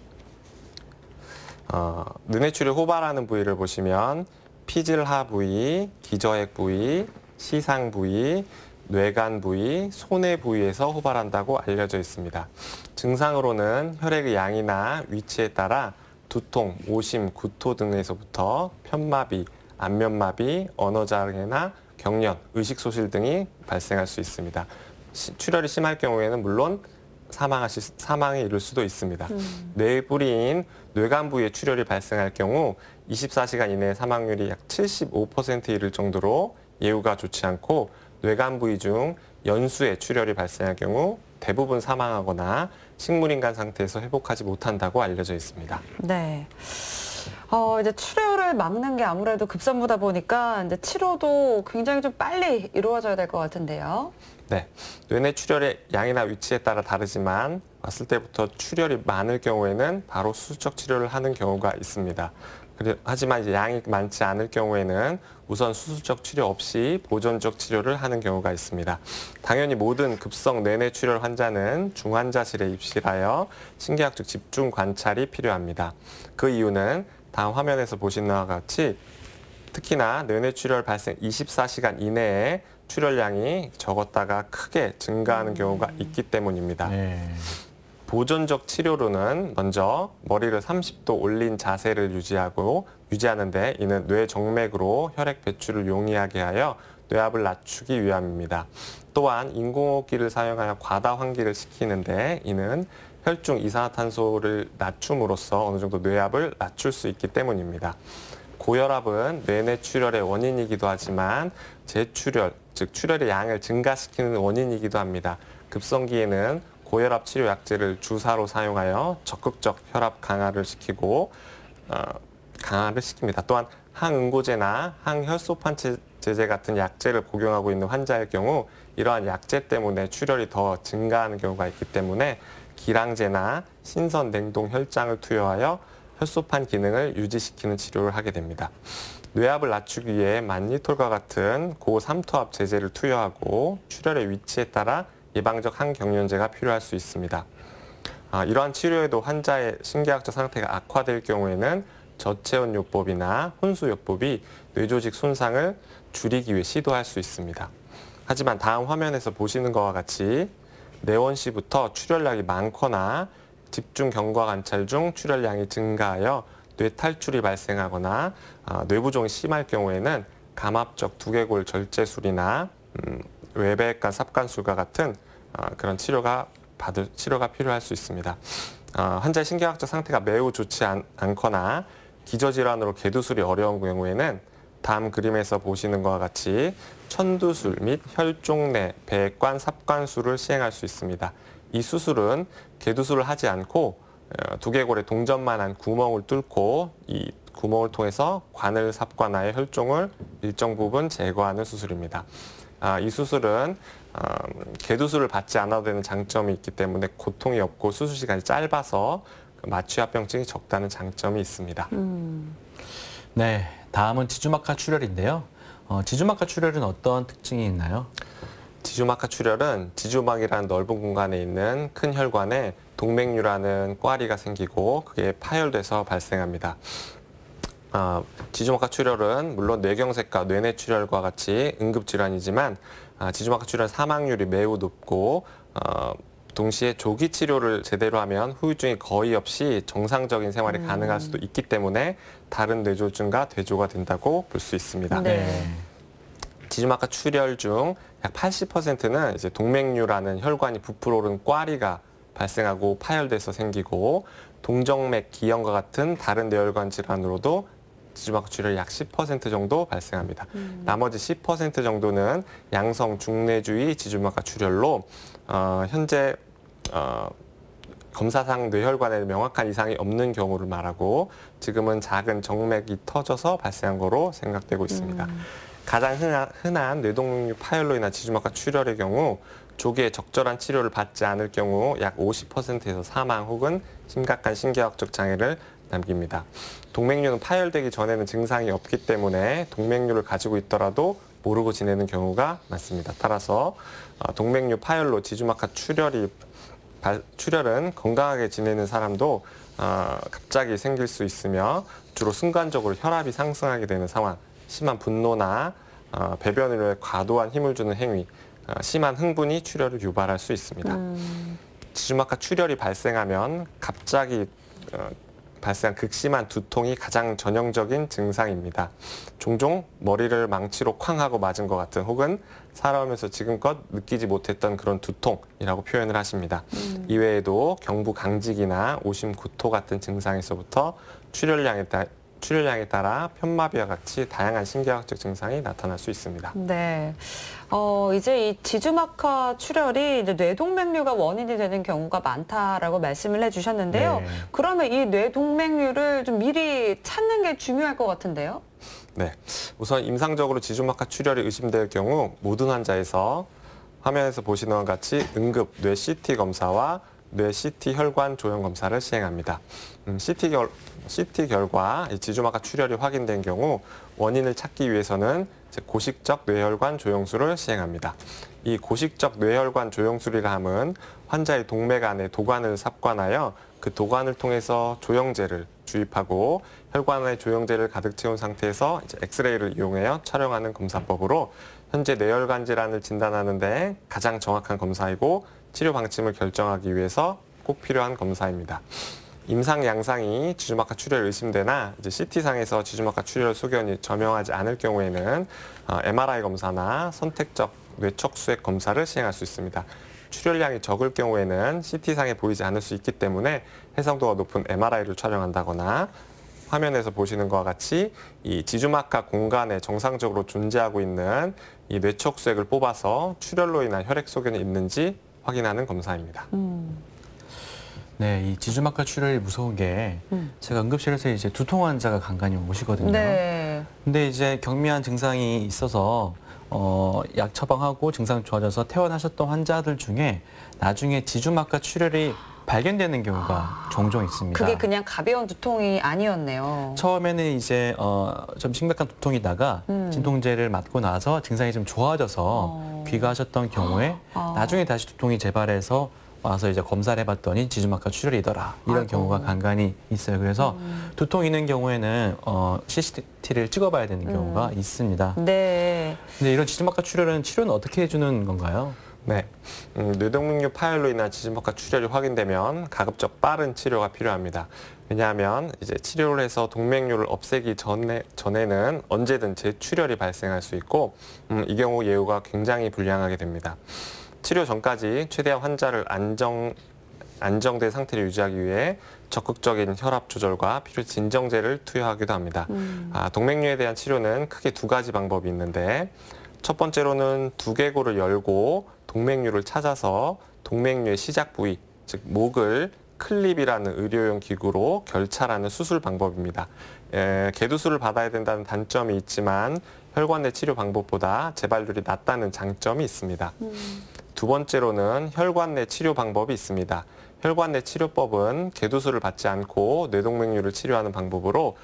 뇌내출혈 호발하는 부위를 보시면 피질하 부위, 기저핵 부위, 시상 부위, 뇌간 부위, 손해 부위에서 호발한다고 알려져 있습니다. 증상으로는 혈액의 양이나 위치에 따라 두통, 오심, 구토 등에서부터 편마비, 안면마비, 언어장애나 경련, 의식소실 등이 발생할 수 있습니다. 출혈이 심할 경우에는 물론 사망에 이를 수도 있습니다. 뇌부리인 뇌간 부위에 출혈이 발생할 경우 24시간 이내 사망률이 약 75%에 이를 정도로 예후가 좋지 않고 뇌간 부위 중 연수에 출혈이 발생할 경우 대부분 사망하거나 식물인간 상태에서 회복하지 못한다고 알려져 있습니다. 네. 이제 출혈을 막는 게 아무래도 급선무다 보니까 이제 치료도 굉장히 좀 빨리 이루어져야 될 것 같은데요. 네. 뇌내 출혈의 양이나 위치에 따라 다르지만 왔을 때부터 출혈이 많을 경우에는 바로 수술적 치료를 하는 경우가 있습니다. 하지만 이제 양이 많지 않을 경우에는 우선 수술적 치료 없이 보존적 치료를 하는 경우가 있습니다. 당연히 모든 급성 뇌내출혈 환자는 중환자실에 입실하여 신경학적 집중 관찰이 필요합니다. 그 이유는 다음 화면에서 보시는 바와 같이 특히나 뇌내출혈 발생 24시간 이내에 출혈량이 적었다가 크게 증가하는 경우가 있기 때문입니다. 네. 보존적 치료로는 먼저 머리를 30도 올린 자세를 유지하는데 이는 뇌 정맥으로 혈액 배출을 용이하게 하여 뇌압을 낮추기 위함입니다. 또한 인공호흡기를 사용하여 과다 환기를 시키는데 이는 혈중 이산화탄소를 낮춤으로써 어느 정도 뇌압을 낮출 수 있기 때문입니다. 고혈압은 뇌내출혈의 원인이기도 하지만 재출혈, 즉 출혈의 양을 증가시키는 원인이기도 합니다. 급성기에는 고혈압 치료 약제를 주사로 사용하여 적극적 혈압 강화를 시킵니다. 또한 항응고제나 항혈소판제제 같은 약제를 복용하고 있는 환자의 경우 이러한 약제 때문에 출혈이 더 증가하는 경우가 있기 때문에 기량제나 신선 냉동 혈장을 투여하여 혈소판 기능을 유지시키는 치료를 하게 됩니다. 뇌압을 낮추기 위해 만리톨과 같은 고삼투압 제제를 투여하고 출혈의 위치에 따라 예방적 항경련제가 필요할 수 있습니다. 이러한 치료에도 환자의 신경학적 상태가 악화될 경우에는 저체온요법이나 혼수요법이 뇌조직 손상을 줄이기 위해 시도할 수 있습니다. 하지만 다음 화면에서 보시는 것과 같이 내원시부터 출혈량이 많거나 집중 경과 관찰 중 출혈량이 증가하여 뇌 탈출이 발생하거나 뇌부종이 심할 경우에는 감압적 두개골 절제술이나 외배관 삽관술과 같은 그런 치료가 필요할 수 있습니다. 환자의 신경학적 상태가 매우 좋지 않거나 기저질환으로 개두술이 어려운 경우에는 다음 그림에서 보시는 것과 같이 천두술 및 혈종내 배관 삽관술을 시행할 수 있습니다. 이 수술은 개두술을 하지 않고 두개골에 동전만한 구멍을 뚫고 이 구멍을 통해서 관을 삽관하여 혈종을 일정 부분 제거하는 수술입니다. 이 수술은 개두술을 받지 않아도 되는 장점이 있기 때문에 고통이 없고 수술 시간이 짧아서 마취합병증이 적다는 장점이 있습니다. 네, 다음은 지주막하 출혈인데요. 지주막하 출혈은 어떤 특징이 있나요? 지주막하 출혈은 지주막이라는 넓은 공간에 있는 큰 혈관에 동맥류라는 꽈리가 생기고 그게 파열돼서 발생합니다. 지주막하 출혈은 물론 뇌경색과 뇌내출혈과 같이 응급질환이지만 지주막하 출혈 사망률이 매우 높고 동시에 조기 치료를 제대로 하면 후유증이 거의 없이 정상적인 생활이 가능할 수도 있기 때문에 다른 뇌졸중과 대조가 된다고 볼 수 있습니다. 네. 지주막하 출혈 중 약 80%는 이제 동맥류라는 혈관이 부풀어 오른 꽈리가 발생하고 파열돼서 생기고 동정맥 기형과 같은 다른 뇌혈관 질환으로도 지주막하 출혈이 약 10% 정도 발생합니다. 나머지 10% 정도는 양성 중내주의 지주막하 출혈로 현재 검사상 뇌혈관에 명확한 이상이 없는 경우를 말하고 지금은 작은 정맥이 터져서 발생한 거로 생각되고 있습니다. 가장 흔한 뇌동맥류 파열로 인한 지주막하 출혈의 경우 조기에 적절한 치료를 받지 않을 경우 약 50%에서 사망 혹은 심각한 신경학적 장애를 남깁니다. 동맥류는 파열되기 전에는 증상이 없기 때문에 동맥류를 가지고 있더라도 모르고 지내는 경우가 많습니다. 따라서 동맥류 파열로 지주막하 출혈은 건강하게 지내는 사람도 갑자기 생길 수 있으며 주로 순간적으로 혈압이 상승하게 되는 상황, 심한 분노나 배변을 위해 과도한 힘을 주는 행위, 심한 흥분이 출혈을 유발할 수 있습니다. 지주막하 출혈이 발생하면 갑자기 발생한 극심한 두통이 가장 전형적인 증상입니다. 종종 머리를 망치로 쾅 하고 맞은 것 같은 혹은 살아오면서 지금껏 느끼지 못했던 그런 두통이라고 표현을 하십니다. 이외에도 경부 강직이나 오심 구토 같은 증상에서부터 출혈량에 따라 편마비와 같이 다양한 신경학적 증상이 나타날 수 있습니다. 네. 이제 이 지주막하 출혈이 이제 뇌동맥류가 원인이 되는 경우가 많다라고 말씀을 해주셨는데요. 네. 그러면 이 뇌동맥류를 좀 미리 찾는 게 중요할 것 같은데요. 네. 우선 임상적으로 지주막하 출혈이 의심될 경우 모든 환자에서 화면에서 보시는 것 같이 응급 뇌 CT 검사와 뇌 CT 혈관 조형 검사를 시행합니다. CT 결과 지주막하 출혈이 확인된 경우 원인을 찾기 위해서는 고식적 뇌혈관 조형술을 시행합니다. 이 고식적 뇌혈관 조형술이라 함은 환자의 동맥 안에 도관을 삽관하여 그 도관을 통해서 조영제를 주입하고 혈관에 조영제를 가득 채운 상태에서 이제 엑스레이를 이용하여 촬영하는 검사법으로 현재 뇌혈관 질환을 진단하는 데 가장 정확한 검사이고 치료 방침을 결정하기 위해서 꼭 필요한 검사입니다. 임상 양상이 지주막하 출혈 의심되나 이제 CT상에서 지주막하 출혈 소견이 저명하지 않을 경우에는 MRI 검사나 선택적 뇌척수액 검사를 시행할 수 있습니다. 출혈량이 적을 경우에는 CT상에 보이지 않을 수 있기 때문에 해상도가 높은 MRI를 촬영한다거나 화면에서 보시는 것과 같이 이 지주막하 공간에 정상적으로 존재하고 있는 이 뇌척수액을 뽑아서 출혈로 인한 혈액 소견이 있는지 확인하는 검사입니다. 네, 이 지주막하 출혈이 무서운 게 제가 응급실에서 이제 두통 환자가 간간히 오시거든요. 네. 근데 이제 경미한 증상이 있어서 약 처방하고 증상 좋아져서 퇴원하셨던 환자들 중에 나중에 지주막하 출혈이 발견되는 경우가 종종 있습니다. 그게 그냥 가벼운 두통이 아니었네요. 처음에는 이제 좀 심각한 두통이다가 진통제를 맞고 나서 증상이 좀 좋아져서 귀가하셨던 경우에 나중에 다시 두통이 재발해서 와서 이제 검사를 해봤더니 지주막하 출혈이더라. 이런 아이고. 경우가 간간히 있어요. 그래서 두통이 있는 경우에는 CCT를 찍어봐야 되는 경우가 있습니다. 네. 근데 이런 지주막하 출혈은 치료는 어떻게 해주는 건가요? 네, 뇌동맥류 파열로 인한 지주막하 출혈이 확인되면 가급적 빠른 치료가 필요합니다. 왜냐하면 이제 치료를 해서 동맥류를 없애기 전에는 언제든 재출혈이 발생할 수 있고 이 경우 예후가 굉장히 불리하게 됩니다. 치료 전까지 최대한 환자를 안정된 상태를 유지하기 위해 적극적인 혈압 조절과 필요 진정제를 투여하기도 합니다. 동맥류에 대한 치료는 크게 두 가지 방법이 있는데 첫 번째로는 두개골을 열고 동맥류를 찾아서 동맥류의 시작 부위, 즉 목을 클립이라는 의료용 기구로 결찰하는 수술 방법입니다. 개두술을 받아야 된다는 단점이 있지만 혈관 내 치료 방법보다 재발률이 낮다는 장점이 있습니다. 두 번째로는 혈관 내 치료 방법이 있습니다. 혈관 내 치료법은 개두술을 받지 않고 뇌동맥류를 치료하는 방법으로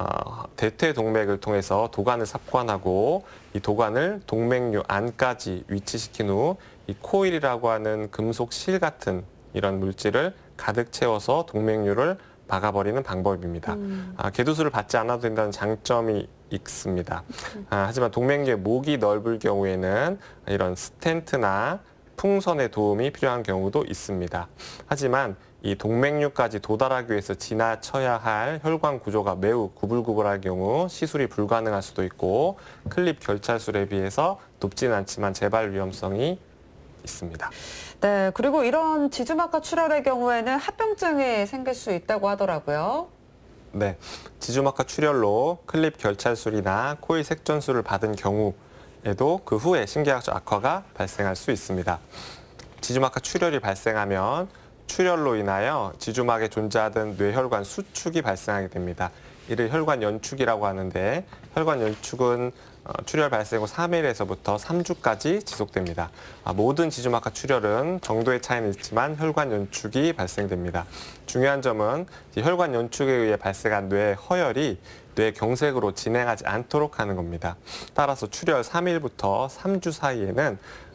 대퇴동맥을 통해서 도관을 삽관하고 이 도관을 동맥류 안까지 위치시킨 후 이 코일이라고 하는 금속 실 같은 이런 물질을 가득 채워서 동맥류를 막아버리는 방법입니다. 개두술을 받지 않아도 된다는 장점이 있습니다. 하지만 동맥류의 목이 넓을 경우에는 이런 스텐트나 풍선의 도움이 필요한 경우도 있습니다. 하지만 이 동맥류까지 도달하기 위해서 지나쳐야 할 혈관 구조가 매우 구불구불할 경우 시술이 불가능할 수도 있고 클립 결찰술에 비해서 높지는 않지만 재발 위험성이 있습니다. 네, 그리고 이런 지주막하 출혈의 경우에는 합병증이 생길 수 있다고 하더라고요. 네, 지주막하 출혈로 클립 결찰술이나 코일 색전술을 받은 경우에도 그 후에 신경학적 악화가 발생할 수 있습니다. 지주막하 출혈이 발생하면 출혈로 인하여 지주막에 존재하던 뇌혈관 수축이 발생하게 됩니다. 이를 혈관 연축이라고 하는데 혈관 연축은 출혈 발생 후 3일에서부터 3주까지 지속됩니다. 모든 지주막하 출혈은 정도의 차이는 있지만 혈관 연축이 발생됩니다. 중요한 점은 혈관 연축에 의해 발생한 뇌 허혈이 뇌 경색으로 진행하지 않도록 하는 겁니다. 따라서 출혈 3일부터 3주 사이에는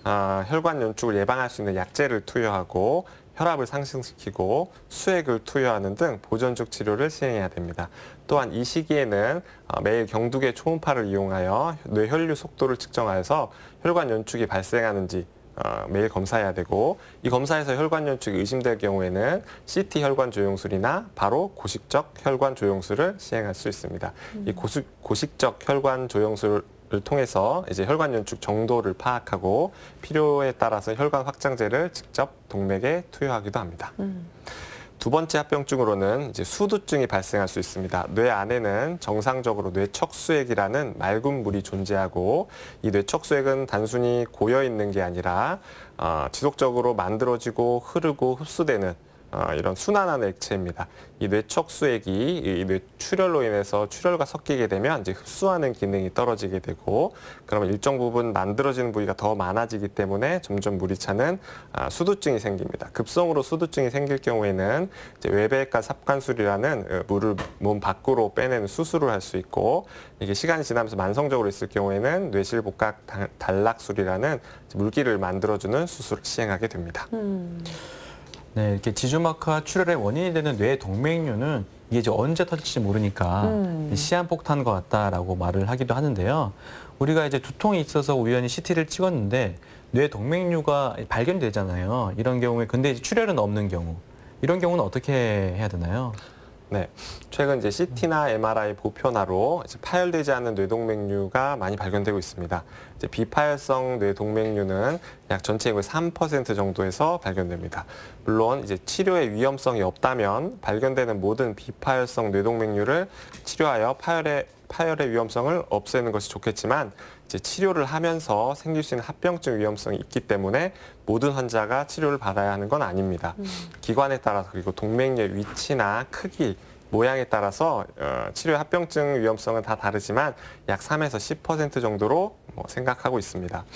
혈관 연축을 예방할 수 있는 약제를 투여하고 혈압을 상승시키고 수액을 투여하는 등 보존적 치료를 시행해야 됩니다. 또한 이 시기에는 매일 경두계 초음파를 이용하여 뇌혈류 속도를 측정하여서 혈관 연축이 발생하는지 매일 검사해야 되고 이 검사에서 혈관 연축이 의심될 경우에는 CT 혈관 조영술이나 바로 고식적 혈관 조영술을 시행할 수 있습니다. 이 고식적 혈관 조영술을 통해서 이제 혈관 연축 정도를 파악하고 필요에 따라서 혈관 확장제를 직접 동맥에 투여하기도 합니다. 두 번째 합병증으로는 이제 수두증이 발생할 수 있습니다. 뇌 안에는 정상적으로 뇌척수액이라는 맑은 물이 존재하고 이 뇌척수액은 단순히 고여 있는 게 아니라 지속적으로 만들어지고 흐르고 흡수되는 이런 순환하는 액체입니다. 이 뇌척수액이 이 뇌출혈로 인해서 출혈과 섞이게 되면 이제 흡수하는 기능이 떨어지게 되고 그러면 일정 부분 만들어지는 부위가 더 많아지기 때문에 점점 물이 차는 수두증이 생깁니다. 급성으로 수두증이 생길 경우에는 이제 외배액과 삽관술이라는 물을 몸 밖으로 빼내는 수술을 할 수 있고 이게 시간이 지나면서 만성적으로 있을 경우에는 뇌실복각 단락술이라는 물기를 만들어주는 수술을 시행하게 됩니다. 네, 이렇게 지주마크와 출혈의 원인이 되는 뇌 동맥류는 이게 이제 언제 터질지 모르니까 시한폭탄 것 같다라고 말을 하기도 하는데요. 우리가 이제 두통이 있어서 우연히 CT를 찍었는데 뇌 동맥류가 발견되잖아요. 이런 경우에 근데 이제 출혈은 없는 경우, 이런 경우는 어떻게 해야 되나요? 네, 최근 이제 CT나 MRI 보편화로 이제 파열되지 않는 뇌동맥류가 많이 발견되고 있습니다. 이제 비파열성 뇌동맥류는 약 전체 인구의 3% 정도에서 발견됩니다. 물론 이제 치료에 위험성이 없다면 발견되는 모든 비파열성 뇌동맥류를 치료하여 파열의 위험성을 없애는 것이 좋겠지만 이제 치료를 하면서 생길 수 있는 합병증 위험성이 있기 때문에 모든 환자가 치료를 받아야 하는 건 아닙니다. 기관에 따라서 그리고 동맥류의 위치나 크기, 모양에 따라서 치료 합병증 위험성은 다 다르지만 약 3에서 10% 정도로 생각하고 있습니다.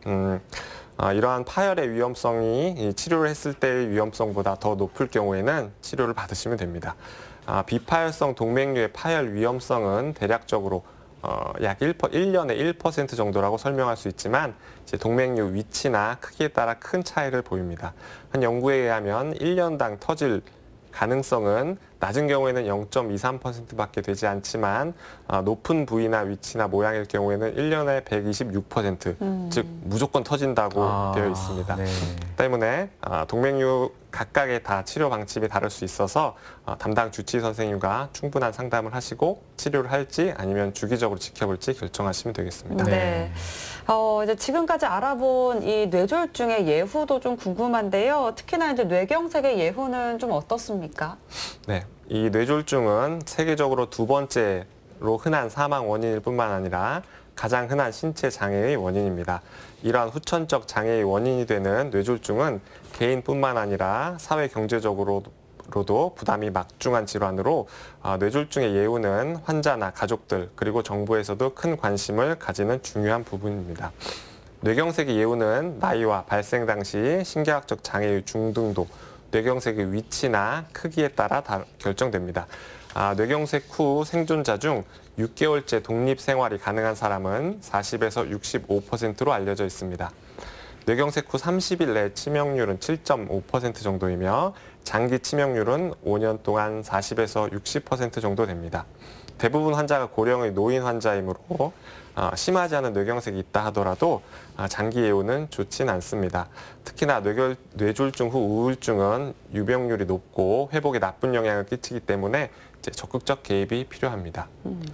이러한 파열의 위험성이 치료를 했을 때의 위험성보다 더 높을 경우에는 치료를 받으시면 됩니다. 비파열성 동맥류의 파열 위험성은 대략적으로 약 1년에 1% 정도라고 설명할 수 있지만 이제 동맥류 위치나 크기에 따라 큰 차이를 보입니다. 한 연구에 의하면 1년당 터질 가능성은 낮은 경우에는 0.23%밖에 되지 않지만 높은 부위나 위치나 모양일 경우에는 1년에 126%, 즉 무조건 터진다고 되어 있습니다. 네. 때문에 동맥류 각각의 다 치료 방침이 다를 수 있어서 담당 주치의 선생님과 충분한 상담을 하시고 치료를 할지 아니면 주기적으로 지켜볼지 결정하시면 되겠습니다. 네. 이제 지금까지 알아본 이 뇌졸중의 예후도 좀 궁금한데요. 특히나 이제 뇌경색의 예후는 좀 어떻습니까? 네, 이 뇌졸중은 세계적으로 두 번째로 흔한 사망 원인일 뿐만 아니라 가장 흔한 신체 장애의 원인입니다. 이러한 후천적 장애의 원인이 되는 뇌졸중은 개인뿐만 아니라 사회 경제적으로도 부담이 막중한 질환으로 뇌졸중의 예후는 환자나 가족들 그리고 정부에서도 큰 관심을 가지는 중요한 부분입니다. 뇌경색의 예후는 나이와 발생 당시 신경학적 장애의 중등도, 뇌경색의 위치나 크기에 따라 결정됩니다. 뇌경색 후 생존자 중 6개월째 독립 생활이 가능한 사람은 40에서 65%로 알려져 있습니다. 뇌경색 후 30일 내 치명률은 7.5% 정도이며 장기 치명률은 5년 동안 40에서 60% 정도 됩니다. 대부분 환자가 고령의 노인 환자이므로 심하지 않은 뇌경색이 있다 하더라도 장기 예후는 좋진 않습니다. 특히나 뇌졸중 후 우울증은 유병률이 높고 회복에 나쁜 영향을 끼치기 때문에 이제 적극적 개입이 필요합니다.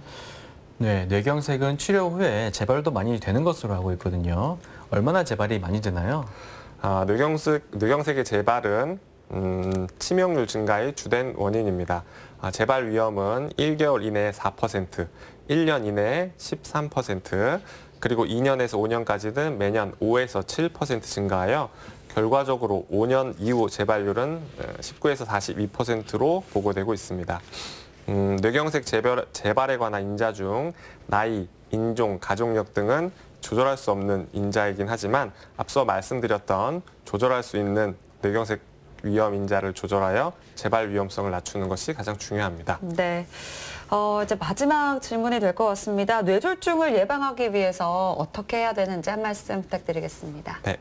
네, 뇌경색은 치료 후에 재발도 많이 되는 것으로 알고 있거든요. 얼마나 재발이 많이 되나요? 뇌경색의 재발은 치명률 증가의 주된 원인입니다. 재발 위험은 1개월 이내에 4%, 1년 이내에 13%, 그리고 2년에서 5년까지는 매년 5에서 7% 증가하여 결과적으로 5년 이후 재발률은 19에서 42%로 보고되고 있습니다. 뇌경색 재발에 관한 인자 중 나이, 인종, 가족력 등은 조절할 수 없는 인자이긴 하지만 앞서 말씀드렸던 조절할 수 있는 뇌경색 위험 인자를 조절하여 재발 위험성을 낮추는 것이 가장 중요합니다. 네. 이제 마지막 질문이 될 것 같습니다. 뇌졸중을 예방하기 위해서 어떻게 해야 되는지 한 말씀 부탁드리겠습니다. 네.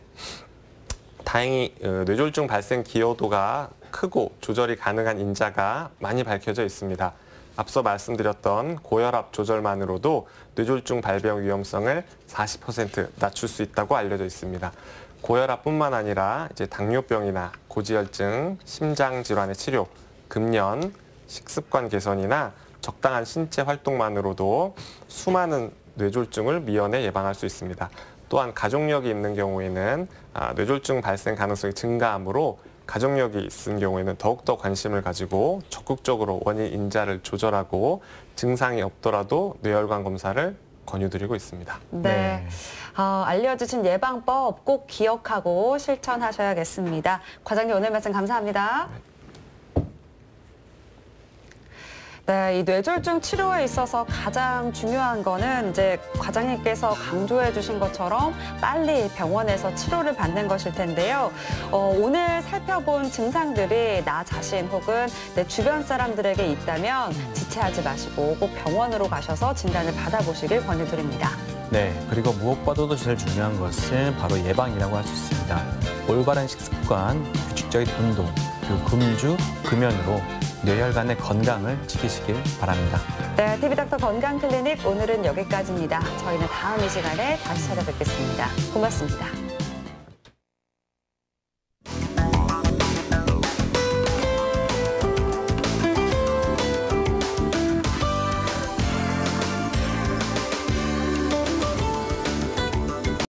다행히 뇌졸중 발생 기여도가 크고 조절이 가능한 인자가 많이 밝혀져 있습니다. 앞서 말씀드렸던 고혈압 조절만으로도 뇌졸중 발병 위험성을 40% 낮출 수 있다고 알려져 있습니다. 고혈압뿐만 아니라 이제 당뇨병이나 고지혈증, 심장 질환의 치료, 금연, 식습관 개선이나 적당한 신체 활동만으로도 수많은 뇌졸중을 미연에 예방할 수 있습니다. 또한 가족력이 있는 경우에는 뇌졸중 발생 가능성이 증가하므로 가족력이 있는 경우에는 더욱더 관심을 가지고 적극적으로 원인 인자를 조절하고 증상이 없더라도 뇌혈관 검사를 권유드리고 있습니다. 네. 알려주신 예방법 꼭 기억하고 실천하셔야겠습니다. 과장님 오늘 말씀 감사합니다. 네, 이 뇌졸중 치료에 있어서 가장 중요한 거는 이제 과장님께서 강조해 주신 것처럼 빨리 병원에서 치료를 받는 것일 텐데요. 오늘 살펴본 증상들이 나 자신 혹은 내 주변 사람들에게 있다면 지체하지 마시고 꼭 병원으로 가셔서 진단을 받아보시길 권유드립니다. 네, 그리고 무엇보다도 제일 중요한 것은 바로 예방이라고 할 수 있습니다. 올바른 식습관, 규칙적인 운동, 그리고 금주, 금연으로 뇌혈관의 건강을 지키시길 바랍니다. 네, TV닥터 건강클리닉 오늘은 여기까지입니다. 저희는 다음 이 시간에 다시 찾아뵙겠습니다. 고맙습니다.